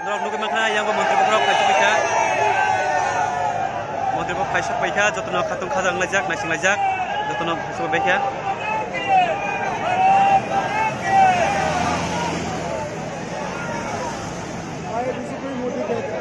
Dorok nuki makna yang menteri borok kaisa paika. Menteri borok kaisa paika jotono khatung khajang lajak naising lajak jotono kaisa paika. Motivate